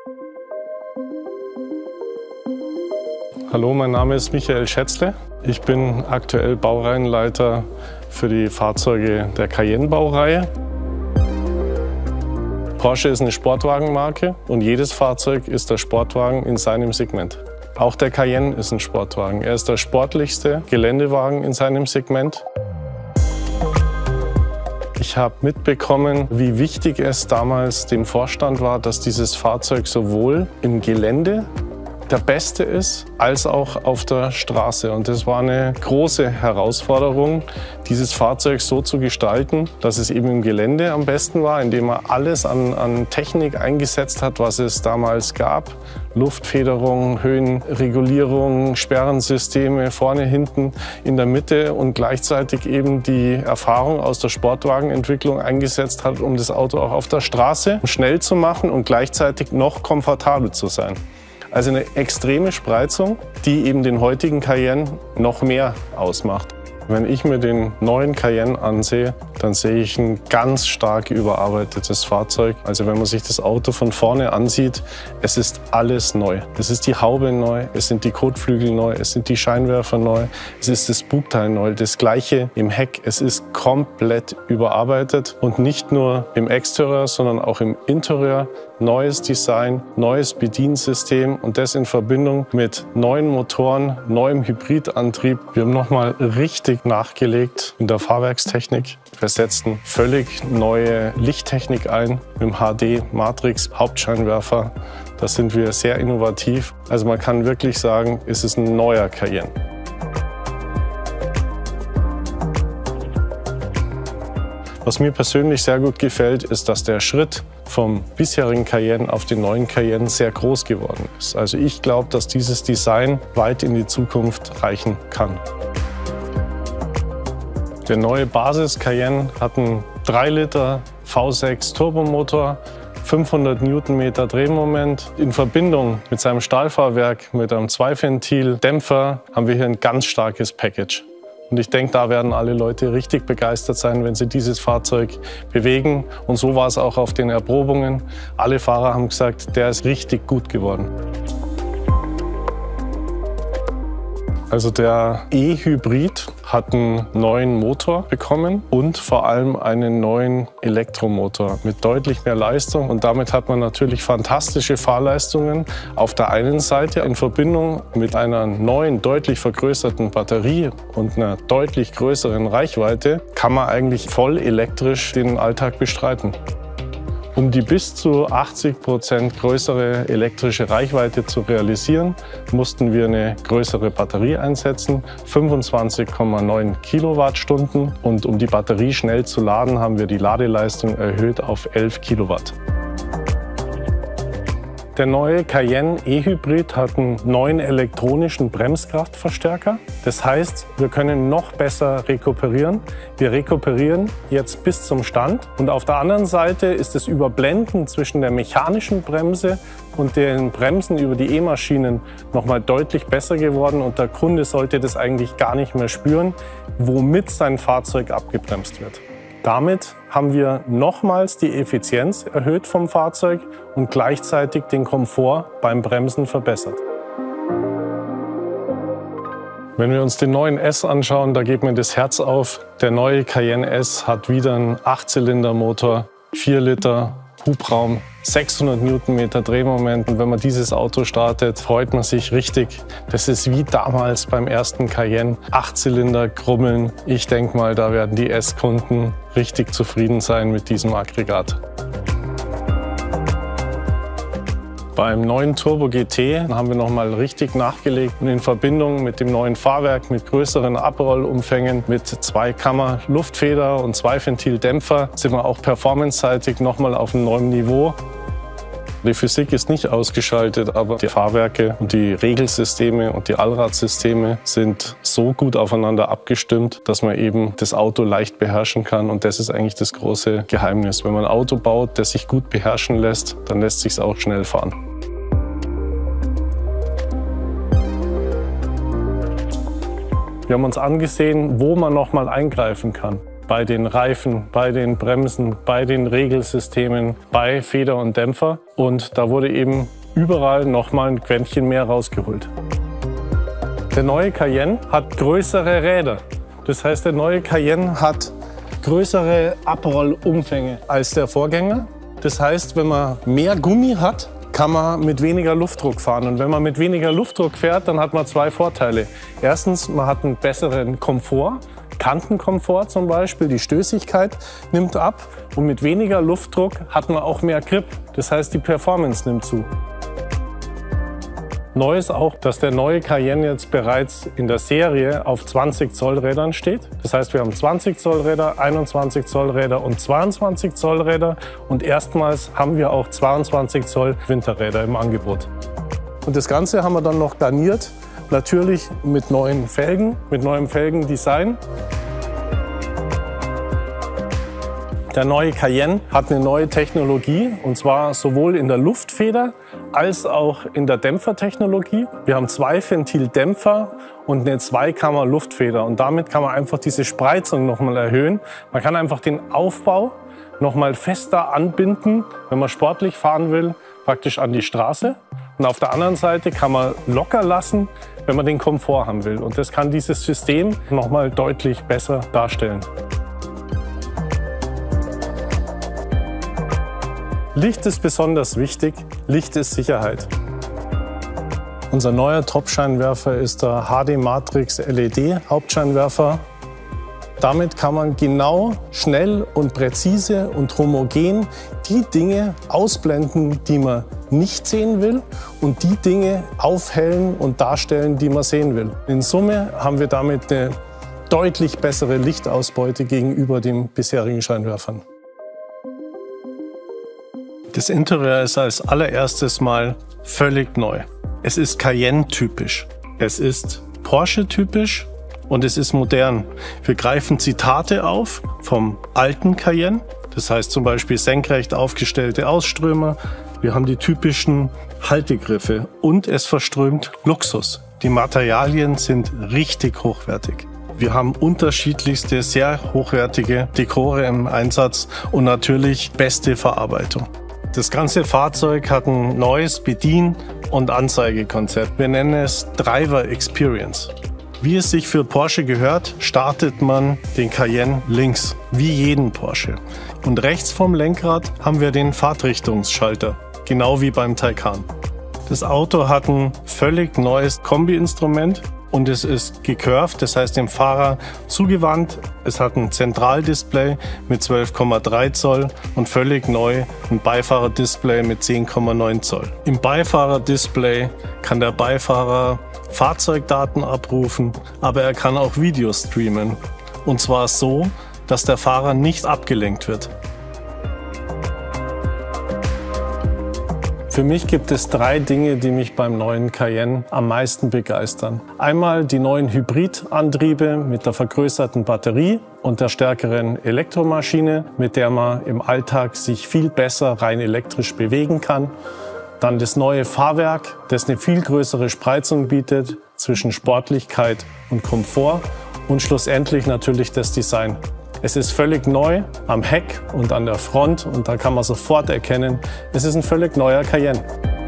Hallo, mein Name ist Michael Schätzle. Ich bin aktuell Baureihenleiter für die Fahrzeuge der Cayenne-Baureihe. Porsche ist eine Sportwagenmarke und jedes Fahrzeug ist der Sportwagen in seinem Segment. Auch der Cayenne ist ein Sportwagen. Er ist der sportlichste Geländewagen in seinem Segment. Ich habe mitbekommen, wie wichtig es damals dem Vorstand war, dass dieses Fahrzeug sowohl im Gelände der Beste ist, als auch auf der Straße. Und das war eine große Herausforderung, dieses Fahrzeug so zu gestalten, dass es eben im Gelände am besten war, indem man alles an Technik eingesetzt hat, was es damals gab. Luftfederung, Höhenregulierung, Sperrensysteme, vorne, hinten, in der Mitte und gleichzeitig eben die Erfahrung aus der Sportwagenentwicklung eingesetzt hat, um das Auto auch auf der Straße schnell zu machen und gleichzeitig noch komfortabel zu sein. Also eine extreme Spreizung, die eben den heutigen Cayenne noch mehr ausmacht. Wenn ich mir den neuen Cayenne ansehe, dann sehe ich ein ganz stark überarbeitetes Fahrzeug. Also wenn man sich das Auto von vorne ansieht, es ist alles neu. Es ist die Haube neu, es sind die Kotflügel neu, es sind die Scheinwerfer neu, es ist das Bugteil neu, das gleiche im Heck. Es ist komplett überarbeitet und nicht nur im Exterieur, sondern auch im Interieur. Neues Design, neues Bediensystem und das in Verbindung mit neuen Motoren, neuem Hybridantrieb. Wir haben nochmal richtig nachgelegt in der Fahrwerkstechnik. Wir setzen völlig neue Lichttechnik ein mit dem HD-Matrix-Hauptscheinwerfer. Da sind wir sehr innovativ. Also man kann wirklich sagen, es ist ein neuer Cayenne. Was mir persönlich sehr gut gefällt, ist, dass der Schritt vom bisherigen Cayenne auf den neuen Cayenne sehr groß geworden ist. Also ich glaube, dass dieses Design weit in die Zukunft reichen kann. Der neue Basis-Cayenne hat einen 3 Liter V6 Turbomotor, 500 Newtonmeter Drehmoment. In Verbindung mit seinem Stahlfahrwerk, mit einem Zweiventil-Dämpfer, haben wir hier ein ganz starkes Package. Und ich denke, da werden alle Leute richtig begeistert sein, wenn sie dieses Fahrzeug bewegen. Und so war es auch auf den Erprobungen. Alle Fahrer haben gesagt, der ist richtig gut geworden. Also der E-Hybrid hat einen neuen Motor bekommen und vor allem einen neuen Elektromotor mit deutlich mehr Leistung. Und damit hat man natürlich fantastische Fahrleistungen auf der einen Seite in Verbindung mit einer neuen, deutlich vergrößerten Batterie und einer deutlich größeren Reichweite kann man eigentlich voll elektrisch den Alltag bestreiten. Um die bis zu 80% größere elektrische Reichweite zu realisieren, mussten wir eine größere Batterie einsetzen, 25,9 Kilowattstunden. Und um die Batterie schnell zu laden, haben wir die Ladeleistung erhöht auf 11 Kilowatt. Der neue Cayenne E-Hybrid hat einen neuen elektronischen Bremskraftverstärker. Das heißt, wir können noch besser rekuperieren. Wir rekuperieren jetzt bis zum Stand. Und auf der anderen Seite ist das Überblenden zwischen der mechanischen Bremse und den Bremsen über die E-Maschinen noch mal deutlich besser geworden. Und der Kunde sollte das eigentlich gar nicht mehr spüren, womit sein Fahrzeug abgebremst wird. Damit haben wir nochmals die Effizienz erhöht vom Fahrzeug und gleichzeitig den Komfort beim Bremsen verbessert. Wenn wir uns den neuen S anschauen, da geht mir das Herz auf. Der neue Cayenne S hat wieder einen 8-Zylinder-Motor, 4 Liter Hubraum, 600 Newtonmeter Drehmoment. Und wenn man dieses Auto startet, freut man sich richtig. Das ist wie damals beim ersten Cayenne. 8 Zylinder, Grummeln. Ich denke mal, da werden die S-Kunden richtig zufrieden sein mit diesem Aggregat. Beim neuen Turbo GT haben wir noch mal richtig nachgelegt und in Verbindung mit dem neuen Fahrwerk mit größeren Abrollumfängen, mit Zweikammer-Luftfeder und Zweiventildämpfer sind wir auch performanceseitig noch mal auf einem neuen Niveau. Die Physik ist nicht ausgeschaltet, aber die Fahrwerke und die Regelsysteme und die Allradsysteme sind so gut aufeinander abgestimmt, dass man eben das Auto leicht beherrschen kann. Und das ist eigentlich das große Geheimnis. Wenn man ein Auto baut, das sich gut beherrschen lässt, dann lässt sich es auch schnell fahren. Wir haben uns angesehen, wo man noch mal eingreifen kann. Bei den Reifen, bei den Bremsen, bei den Regelsystemen, bei Feder und Dämpfer. Und da wurde eben überall nochmal ein Quäntchen mehr rausgeholt. Der neue Cayenne hat größere Räder. Das heißt, der neue Cayenne hat größere Abrollumfänge als der Vorgänger. Das heißt, wenn man mehr Gummi hat, kann man mit weniger Luftdruck fahren. Und wenn man mit weniger Luftdruck fährt, dann hat man zwei Vorteile. Erstens, man hat einen besseren Komfort. Kantenkomfort zum Beispiel, die Stößigkeit nimmt ab. Und mit weniger Luftdruck hat man auch mehr Grip. Das heißt, die Performance nimmt zu. Neu ist auch, dass der neue Cayenne jetzt bereits in der Serie auf 20 Zoll Rädern steht. Das heißt, wir haben 20 Zoll Räder, 21 Zoll Räder und 22 Zoll Räder. Und erstmals haben wir auch 22 Zoll Winterräder im Angebot. Und das Ganze haben wir dann noch garniert, natürlich mit neuen Felgen, mit neuem Felgendesign. Der neue Cayenne hat eine neue Technologie, und zwar sowohl in der Luftfeder als auch in der Dämpfertechnologie. Wir haben 2 Ventildämpfer und eine 2-Kammer-Luftfeder, und damit kann man einfach diese Spreizung nochmal erhöhen. Man kann einfach den Aufbau nochmal fester anbinden, wenn man sportlich fahren will, praktisch an die Straße. Und auf der anderen Seite kann man locker lassen, wenn man den Komfort haben will. Und das kann dieses System nochmal deutlich besser darstellen. Licht ist besonders wichtig. Licht ist Sicherheit. Unser neuer Top-Scheinwerfer ist der HD Matrix LED Hauptscheinwerfer. Damit kann man genau, schnell und präzise und homogen die Dinge ausblenden, die man nicht sehen will, und die Dinge aufhellen und darstellen, die man sehen will. In Summe haben wir damit eine deutlich bessere Lichtausbeute gegenüber den bisherigen Scheinwerfern. Das Interieur ist als allererstes mal völlig neu. Es ist Cayenne-typisch, es ist Porsche-typisch und es ist modern. Wir greifen Zitate auf vom alten Cayenne, das heißt zum Beispiel senkrecht aufgestellte Ausströmer. Wir haben die typischen Haltegriffe und es verströmt Luxus. Die Materialien sind richtig hochwertig. Wir haben unterschiedlichste, sehr hochwertige Dekore im Einsatz und natürlich beste Verarbeitung. Das ganze Fahrzeug hat ein neues Bedien- und Anzeigekonzept. Wir nennen es Driver Experience. Wie es sich für Porsche gehört, startet man den Cayenne links, wie jeden Porsche. Und rechts vom Lenkrad haben wir den Fahrtrichtungsschalter, genau wie beim Taycan. Das Auto hat ein völlig neues Kombi-Instrument. Und es ist gecurved, das heißt dem Fahrer zugewandt. Es hat ein Zentraldisplay mit 12,3 Zoll und völlig neu ein Beifahrerdisplay mit 10,9 Zoll. Im Beifahrerdisplay kann der Beifahrer Fahrzeugdaten abrufen, aber er kann auch Videos streamen. Und zwar so, dass der Fahrer nicht abgelenkt wird. Für mich gibt es 3 Dinge, die mich beim neuen Cayenne am meisten begeistern. Einmal die neuen Hybridantriebe mit der vergrößerten Batterie und der stärkeren Elektromaschine, mit der man im Alltag sich viel besser rein elektrisch bewegen kann. Dann das neue Fahrwerk, das eine viel größere Spreizung bietet zwischen Sportlichkeit und Komfort. Und schlussendlich natürlich das Design. Es ist völlig neu am Heck und an der Front, und da kann man sofort erkennen, es ist ein völlig neuer Cayenne.